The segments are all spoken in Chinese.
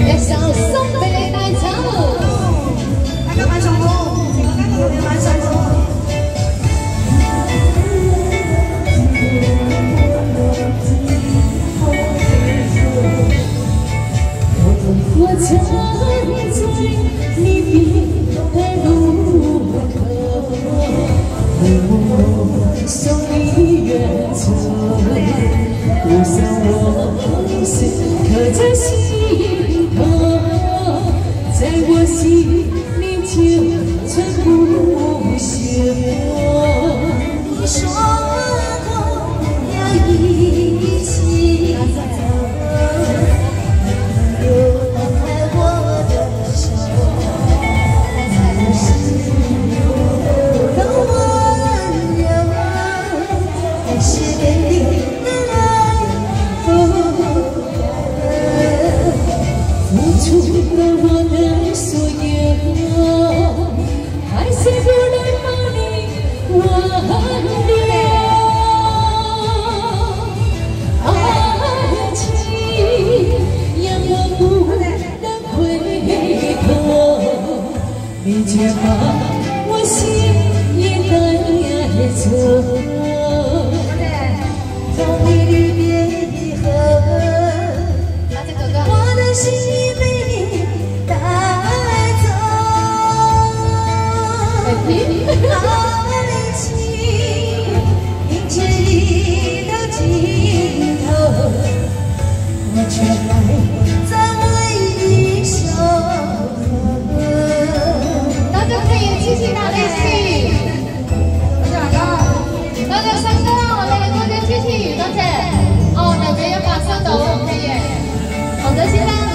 一首送俾你帶走。大家晚上好，晚上好。我站在你的路口，我送你远走，多少往事刻在心头，在我心里就存不朽。你说过要一起走。 除了我的所有，还是不能把你忘掉。爱情让我不能回头，你却把我心也带走。从你离别以后，我的心。 爱情迎着你的尽头，我却还在为你守候。大家可以继续打联系。大家上歌，我哋多謝支持，多謝。哦，大家一發收到，可以。好的，先生。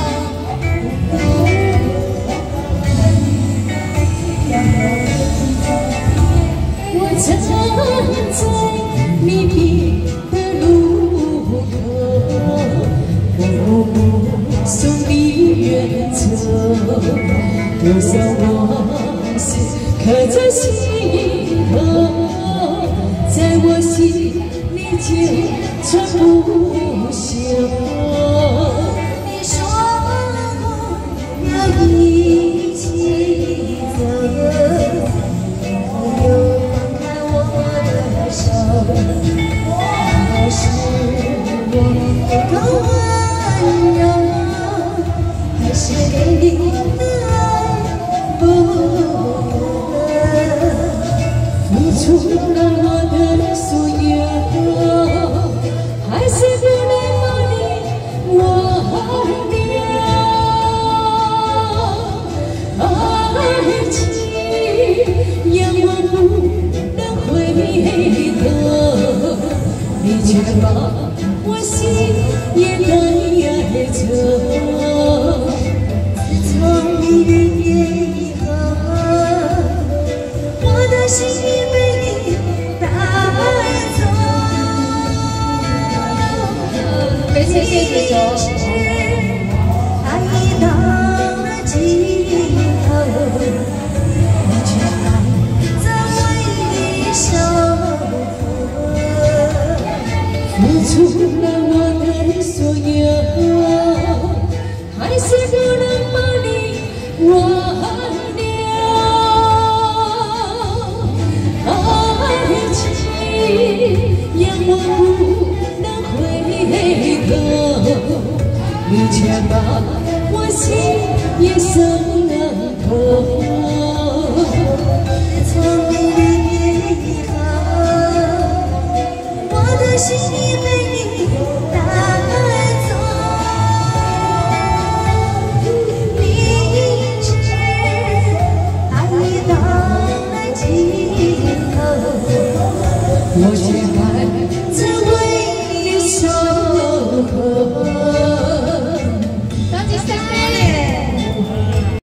站在你的路口，我送你远走，多少往事刻在心头，在我心里就存不朽。你说过要一起走。 还是我不够温柔，还是给你的爱不够？付出了我的所有，还是不能把你忘掉。爱情让我不能回头。 你却把我心也带走。自从你离别以后，我的心已被你带走。非常谢谢九。爱已到了尽头，你却还在为你守候。 付出了我的所有，还是不能把你忘掉。爱情让我不能回头，你却把我心也伤透。从你离别以后，我的心已被你带走。明知爱已到了尽头，我却还。